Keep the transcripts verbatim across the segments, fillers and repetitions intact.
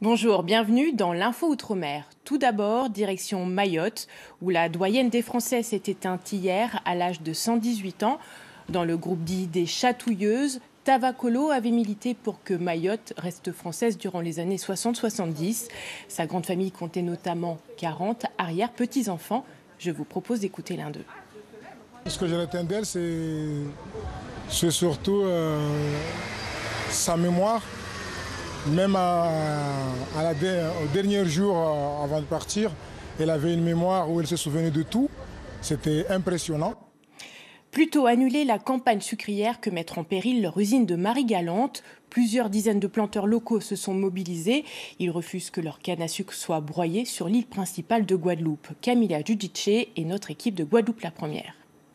Bonjour, bienvenue dans l'Info Outre-mer. Tout d'abord, direction Mayotte, où la doyenne des Français s'est éteinte hier à l'âge de cent dix-huit ans. Dans le groupe dit des Chatouilleuses, Tavakolo avait milité pour que Mayotte reste française durant les années soixante soixante-dix. Sa grande famille comptait notamment quarante arrière-petits-enfants. Je vous propose d'écouter l'un d'eux. Ce que je retiens d'elle, c'est surtout euh, sa mémoire. Même à, à la, au dernier jour avant de partir, elle avait une mémoire où elle se souvenait de tout. C'était impressionnant. Plutôt annuler la campagne sucrière que mettre en péril leur usine de Marie-Galante. Plusieurs dizaines de planteurs locaux se sont mobilisés. Ils refusent que leur canne à sucre soit broyée sur l'île principale de Guadeloupe. Camilla Judice et notre équipe de Guadeloupe la première.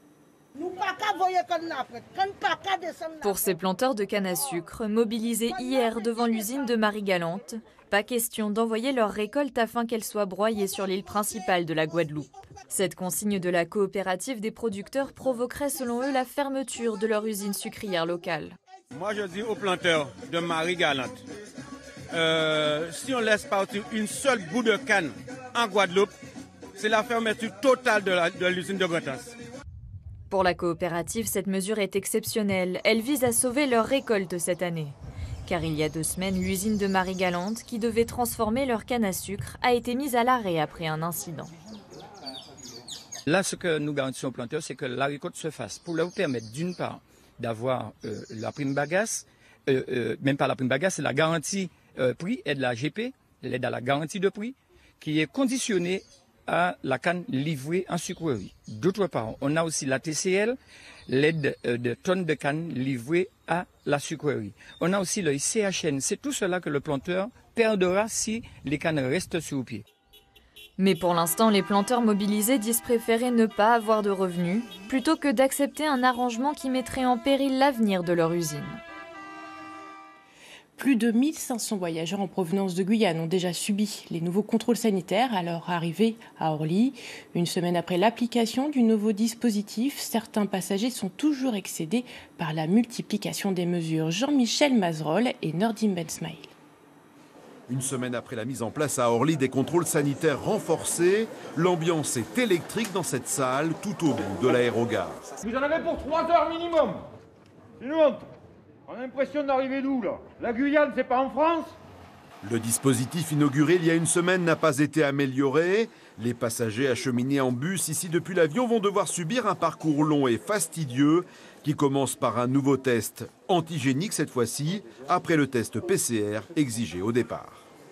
Pour ces planteurs de canne à sucre, mobilisés hier devant l'usine de Marie-Galante, pas question d'envoyer leur récolte afin qu'elle soit broyée sur l'île principale de la Guadeloupe. Cette consigne de la coopérative des producteurs provoquerait selon eux la fermeture de leur usine sucrière locale. Moi je dis aux planteurs de Marie-Galante, euh, si on laisse partir une seule bout de canne en Guadeloupe, c'est la fermeture totale de l'usine de Gretas. Pour la coopérative, cette mesure est exceptionnelle. Elle vise à sauver leur récolte cette année. Car il y a deux semaines, l'usine de Marie-Galante, qui devait transformer leur canne à sucre, a été mise à l'arrêt après un incident. Là, ce que nous garantissons aux planteurs, c'est que la récolte se fasse pour leur permettre, d'une part, d'avoir euh, la prime bagasse, euh, euh, même pas la prime bagasse, c'est la garantie euh, prix, aide la G P, l'aide à la garantie de prix, qui est conditionnée à la canne livrée en sucrerie. D'autre part, on a aussi la T C L, l'aide de tonnes de canne livrée à la sucrerie. On a aussi le C H N. C'est tout cela que le planteur perdra si les cannes restent sur pied. Mais pour l'instant, les planteurs mobilisés disent préférer ne pas avoir de revenus, plutôt que d'accepter un arrangement qui mettrait en péril l'avenir de leur usine. Plus de mille cinq cents voyageurs en provenance de Guyane ont déjà subi les nouveaux contrôles sanitaires à leur arrivée à Orly. Une semaine après l'application du nouveau dispositif, certains passagers sont toujours excédés par la multiplication des mesures. Jean-Michel Mazerolles et Nordine Bensmaïl. Une semaine après la mise en place à Orly des contrôles sanitaires renforcés, l'ambiance est électrique dans cette salle tout au bout de l'aérogare. Vous en avez pour trois heures minimum. C'est une honte. On a l'impression d'arriver d'où là? La Guyane, c'est pas en France? Le dispositif inauguré il y a une semaine n'a pas été amélioré. Les passagers acheminés en bus ici depuis l'avion vont devoir subir un parcours long et fastidieux qui commence par un nouveau test antigénique cette fois-ci, après le test P C R exigé au départ.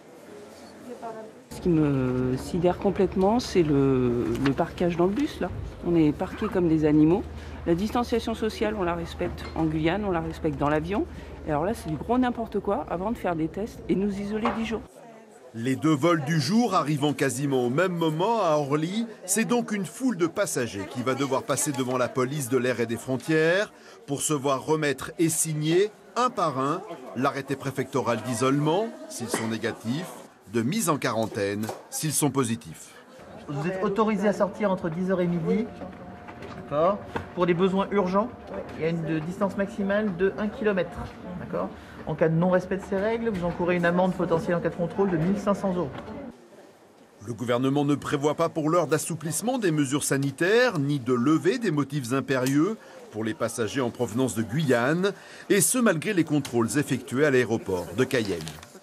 Ce qui me sidère complètement, c'est le, le parquage dans le bus. Là. On est parqués comme des animaux. La distanciation sociale, on la respecte en Guyane, on la respecte dans l'avion. Et alors là, c'est du gros n'importe quoi avant de faire des tests et nous isoler dix jours. Les deux vols du jour arrivant quasiment au même moment à Orly, c'est donc une foule de passagers qui va devoir passer devant la police de l'air et des frontières pour se voir remettre et signer, un par un, l'arrêté préfectoral d'isolement, s'ils sont négatifs, de mise en quarantaine, s'ils sont positifs. Vous êtes autorisé à sortir entre dix heures et midi. D'accord. Pour des besoins urgents, il y a une distance maximale de un kilomètre. D'accord. En cas de non-respect de ces règles, vous encourez une amende potentielle en cas de contrôle de mille cinq cents euros. Le gouvernement ne prévoit pas pour l'heure d'assouplissement des mesures sanitaires, ni de levée des motifs impérieux pour les passagers en provenance de Guyane, et ce malgré les contrôles effectués à l'aéroport de Cayenne.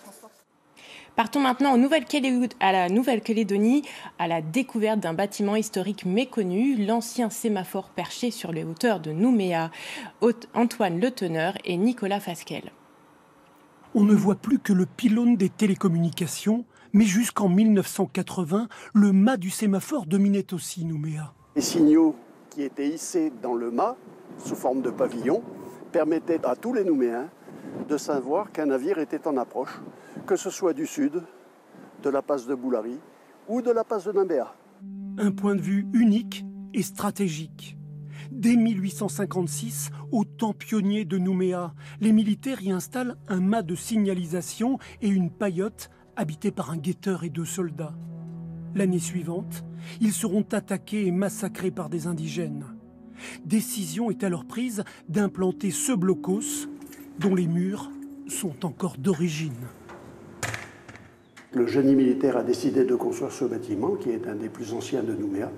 Partons maintenant à la Nouvelle-Calédonie, à la découverte d'un bâtiment historique méconnu, l'ancien sémaphore perché sur les hauteurs de Nouméa. Antoine Le Teneur et Nicolas Fasquelle. On ne voit plus que le pylône des télécommunications, mais jusqu'en mille neuf cent quatre-vingts, le mât du sémaphore dominait aussi Nouméa. Les signaux qui étaient hissés dans le mât, sous forme de pavillon, permettaient à tous les Nouméens de savoir qu'un navire était en approche, que ce soit du sud, de la passe de Boulari ou de la passe de Nimbéa. Un point de vue unique et stratégique. Dès mille huit cent cinquante-six, au temps pionnier de Nouméa, les militaires y installent un mât de signalisation et une paillote habitée par un guetteur et deux soldats. L'année suivante, ils seront attaqués et massacrés par des indigènes. Décision est alors prise d'implanter ce blocos dont les murs sont encore d'origine. Le génie militaire a décidé de construire ce bâtiment, qui est un des plus anciens de Nouméa,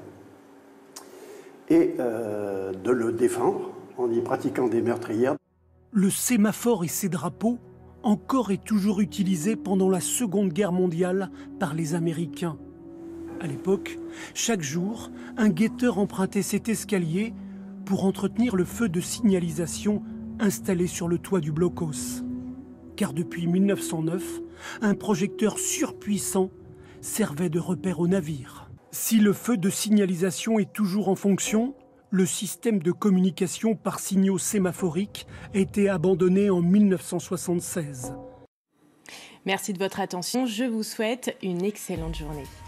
et euh, de le défendre en y pratiquant des meurtrières. Le sémaphore et ses drapeaux, encore et toujours utilisés pendant la Seconde Guerre mondiale par les Américains. À l'époque, chaque jour, un guetteur empruntait cet escalier pour entretenir le feu de signalisation installé sur le toit du blocos. Car depuis mille neuf cent neuf, un projecteur surpuissant servait de repère aux navires. Si le feu de signalisation est toujours en fonction, le système de communication par signaux sémaphoriques a été abandonné en mille neuf cent soixante-seize. Merci de votre attention. Je vous souhaite une excellente journée.